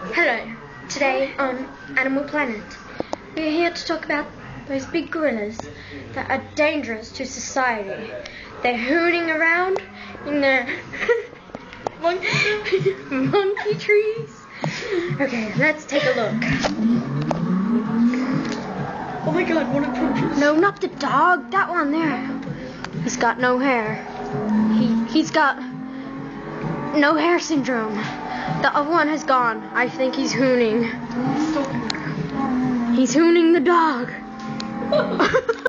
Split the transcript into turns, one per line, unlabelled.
Hello. Today on Animal Planet, we're here to talk about those big gorillas that are dangerous to society. They're hooning around in their monkey trees. Okay, let's take a look.
Oh my god, what approaches?
No, not the dog. That one there. He's got no hair. He's got no hair syndrome. The other one has gone. I think he's hooning. He's hooning the dog.